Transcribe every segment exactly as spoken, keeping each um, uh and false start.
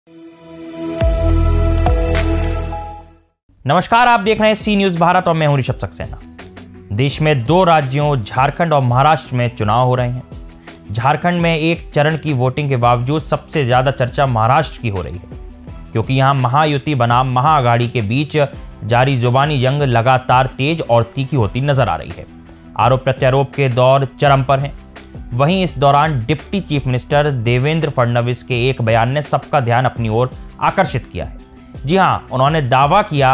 नमस्कार, आप देख रहे हैं सी न्यूज भारत और मैं हूं ऋषभ सक्सेना। देश में दो राज्यों झारखंड और महाराष्ट्र में चुनाव हो रहे हैं। झारखंड में एक चरण की वोटिंग के बावजूद सबसे ज्यादा चर्चा महाराष्ट्र की हो रही है, क्योंकि यहां महायुति बनाम महाअघाड़ी के बीच जारी जुबानी जंग लगातार तेज और तीखी होती नजर आ रही है। आरोप प्रत्यारोप के दौर चरम पर हैं। वहीं इस दौरान deputy chief minister Devendra Fadnavis के एक बयान ने सबका ध्यान अपनी ओर आकर्षित किया है। जी हां, उन्होंने दावा किया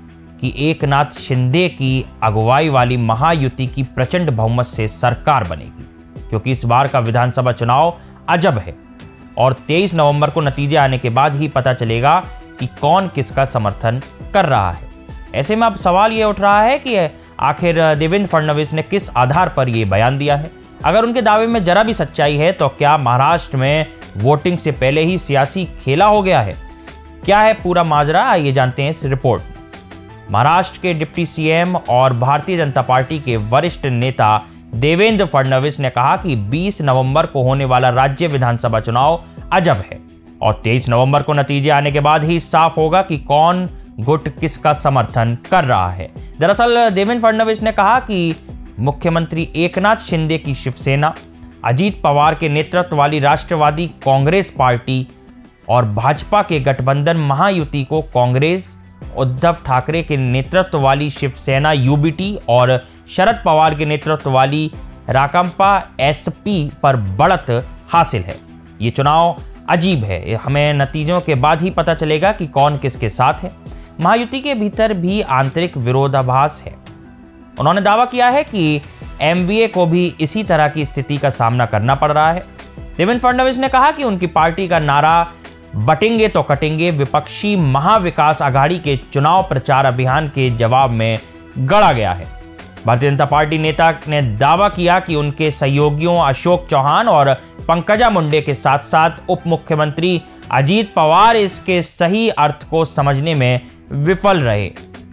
कि एकनाथ शिंदे की अगुवाई वाली महायुति की प्रचंड बहुमत से सरकार बनेगी, क्योंकि इस बार का विधानसभा चुनाव अजब है और तेईस नवंबर को नतीजे आने के बाद ही पता चलेगा कि कौन किसका समर्थन कर रहा है। ऐसे में अब सवाल यह उठ रहा है कि आखिर देवेंद्र फडणवीस ने किस आधार पर यह बयान दिया है। अगर उनके दावे में जरा भी सच्चाई है तो क्या महाराष्ट्र में वोटिंग से पहले ही सियासी खेला हो गया है? क्या है पूरा माजरा, आइए जानते हैं इस रिपोर्ट में। महाराष्ट्र के डिप्टी सीएम और भारतीय जनता पार्टी के वरिष्ठ नेता देवेंद्र फडणवीस ने कहा कि बीस नवंबर को होने वाला राज्य विधानसभा चुनाव अजब है और तेईस नवंबर को नतीजे आने के बाद ही साफ होगा कि कौन गुट किसका समर्थन कर रहा है। दरअसल देवेंद्र फडणवीस ने कहा कि मुख्यमंत्री एकनाथ शिंदे की शिवसेना, अजीत पवार के नेतृत्व वाली राष्ट्रवादी कांग्रेस पार्टी और भाजपा के गठबंधन महायुति को कांग्रेस, उद्धव ठाकरे के नेतृत्व वाली शिवसेना यूबीटी और शरद पवार के नेतृत्व वाली राकांपा एसपी पर बढ़त हासिल है। ये चुनाव अजीब है, हमें नतीजों के बाद ही पता चलेगा कि कौन किसके साथ है। महायुति के भीतर भी आंतरिक विरोधाभास है। उन्होंने दावा किया है कि एमवीए को भी इसी तरह की स्थिति का सामना करना पड़ रहा है। देवेंद्र फडणवीस ने कहा कि उनकी पार्टी का नारा बटेंगे तो कटेंगे विपक्षी महाविकास आघाड़ी के चुनाव प्रचार अभियान के जवाब में गढ़ा गया है। भारतीय जनता पार्टी नेता ने दावा किया कि उनके सहयोगियों अशोक चौहान और पंकजा मुंडे के साथ साथ उप मुख्यमंत्री अजीत पवार इसके सही अर्थ को समझने में विफल रहे।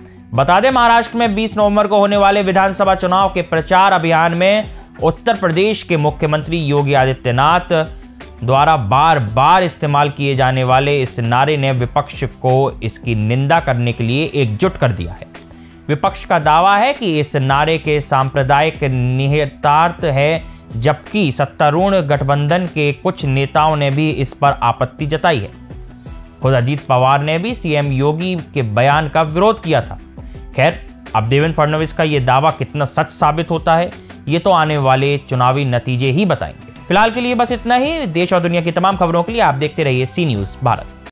बता दें, महाराष्ट्र में बीस नवंबर को होने वाले विधानसभा चुनाव के प्रचार अभियान में उत्तर प्रदेश के मुख्यमंत्री योगी आदित्यनाथ द्वारा बार बार इस्तेमाल किए जाने वाले इस नारे ने विपक्ष को इसकी निंदा करने के लिए एकजुट कर दिया है। विपक्ष का दावा है कि इस नारे के सांप्रदायिक निहितार्थ है, जबकि सत्तारूढ़ गठबंधन के कुछ नेताओं ने भी इस पर आपत्ति जताई है। खुद अजीत पवार ने भी सीएम योगी के बयान का विरोध किया था। खैर, अब देवेंद्र फडणवीस का यह दावा कितना सच साबित होता है, ये तो आने वाले चुनावी नतीजे ही बताएंगे। फिलहाल के लिए बस इतना ही। देश और दुनिया की तमाम खबरों के लिए आप देखते रहिए सी न्यूज भारत।